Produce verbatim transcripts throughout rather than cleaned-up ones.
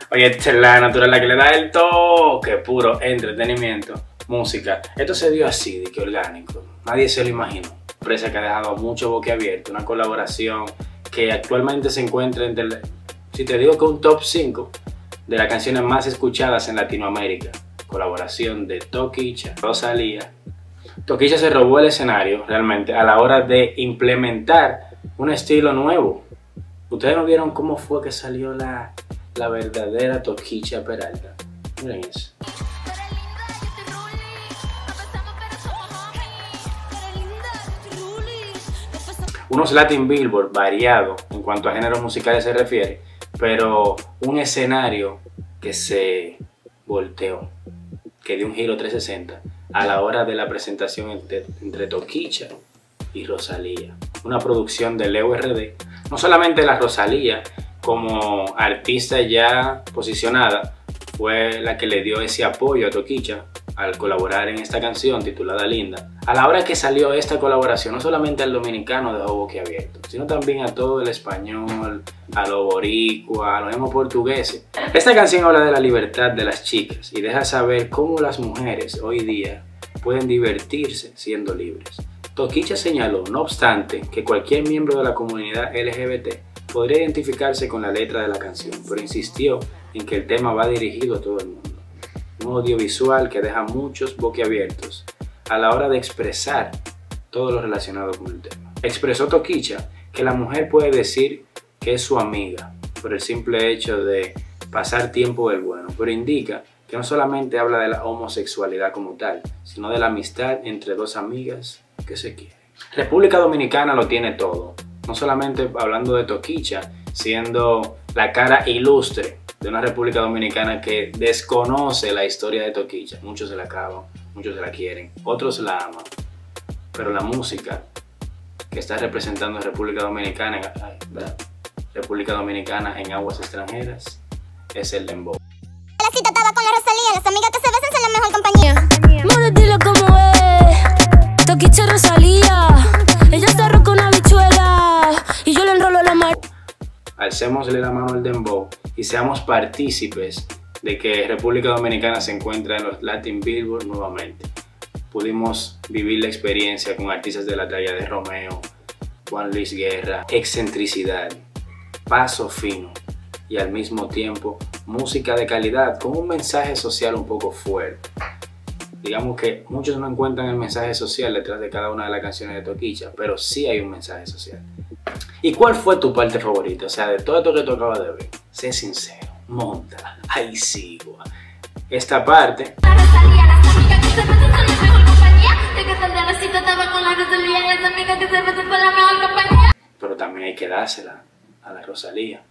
Oye, esta es la naturaleza que le da el toque puro, entretenimiento, música. Esto se dio así, de que orgánico. Nadie se lo imaginó. Empresa que ha dejado mucho boquiabierto, una colaboración que actualmente se encuentra entre, el, si te digo que un top cinco de las canciones más escuchadas en Latinoamérica. Colaboración de Toquicha, Rosalía. Toquicha se robó el escenario realmente a la hora de implementar un estilo nuevo. Ustedes no vieron cómo fue que salió la, la verdadera Toquicha Peralta. Miren eso. Unos Latin Billboard variados en cuanto a géneros musicales se refiere, pero un escenario que se volteó, que dio un giro trescientos sesenta a la hora de la presentación entre, entre Toquicha y Rosalía. Una producción de Leo R D. No solamente la Rosalía, como artista ya posicionada, fue la que le dio ese apoyo a Toquicha al colaborar en esta canción titulada Linda. A la hora que salió esta colaboración, no solamente al dominicano dejó boquiabierto, sino también a todo el español, a los boricua, a los mismos portugueses. Esta canción habla de la libertad de las chicas y deja saber cómo las mujeres hoy día pueden divertirse siendo libres. Toquicha señaló, no obstante, que cualquier miembro de la comunidad L G B T podría identificarse con la letra de la canción, pero insistió en que el tema va dirigido a todo el mundo. Un audiovisual que deja muchos boquiabiertos a la hora de expresar todo lo relacionado con el tema. Expresó Toquicha que la mujer puede decir que es su amiga por el simple hecho de pasar tiempo del bueno, pero indica que no solamente habla de la homosexualidad como tal, sino de la amistad entre dos amigas que se quieren. República Dominicana lo tiene todo, no solamente hablando de Toquicha, siendo la cara ilustre de una República Dominicana que desconoce la historia de Toquicha. Muchos se la acaban, muchos se la quieren, otros la aman, pero la música que está representando a República Dominicana, ¿verdad? República Dominicana en aguas extranjeras es el dembow. La cita estaba con la Rosalía, las amigas que se besan son la mejor compañía. More, dile cómo es. Toquicha Rosalía, ella se arroca una bichuela y yo le enrolo la mano. Alcémosle la mano al dembow y seamos partícipes de que República Dominicana se encuentra en los Latin Billboard nuevamente. Pudimos vivir la experiencia con artistas de la talla de Romeo, Juan Luis Guerra, excentricidad, paso fino y al mismo tiempo música de calidad con un mensaje social un poco fuerte. Digamos que muchos no encuentran el mensaje social detrás de cada una de las canciones de Toquicha, pero sí hay un mensaje social. ¿Y cuál fue tu parte favorita? O sea, de todo esto que tú acabas de ver, sé sincero, monta, ahí sigo. Esta parte, pero también hay que dársela a la Rosalía.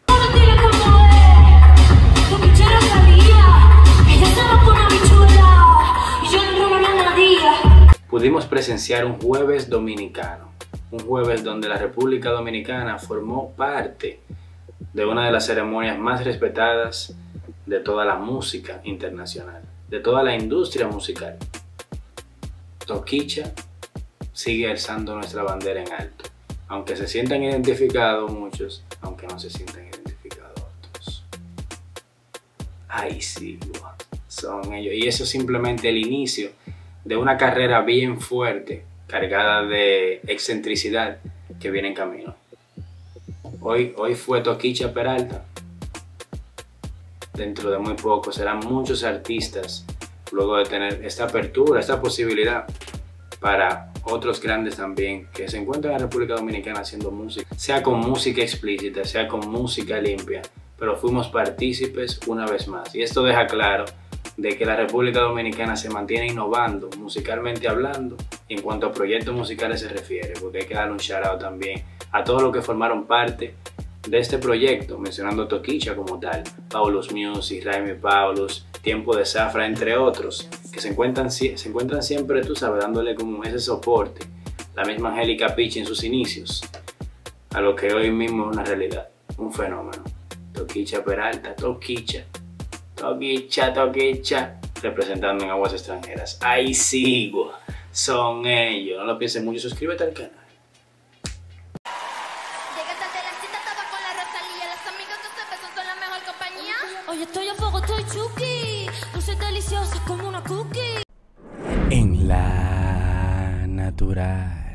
Pudimos presenciar un jueves dominicano, un jueves donde la República Dominicana formó parte de una de las ceremonias más respetadas de toda la música internacional, de toda la industria musical. Toquicha sigue alzando nuestra bandera en alto, aunque se sientan identificados muchos, aunque no se sientan identificados otros. Ay, sí, son ellos. Y eso es simplemente el inicio de una carrera bien fuerte, cargada de excentricidad que viene en camino. Hoy, hoy fue Toquicha Peralta. Dentro de muy poco serán muchos artistas, luego de tener esta apertura, esta posibilidad para otros grandes también que se encuentran en la República Dominicana haciendo música, sea con música explícita, sea con música limpia, pero fuimos partícipes una vez más. Y esto deja claro de que la República Dominicana se mantiene innovando musicalmente hablando y en cuanto a proyectos musicales se refiere, porque hay que dar un shout out también a todos los que formaron parte de este proyecto, mencionando Toquicha como tal, Paulus Music, Raimi Paulus, Tiempo de Zafra, entre otros, que se encuentran, se encuentran siempre, tú sabes, dándole como ese soporte, la misma Angélica Pichi en sus inicios, a lo que hoy mismo es una realidad, un fenómeno. Toquicha Peralta, Toquicha, Toquicha, Toquicha, representando en aguas extranjeras. Ahí sigo, son ellos, no lo pienses mucho, suscríbete al canal. Llegaste de la cita, estaba con la Rosalía, las amigas que se besan son la mejor compañía. Oye, estoy a fuego, estoy chuki. Dulce deliciosa como una cookie. En la natural.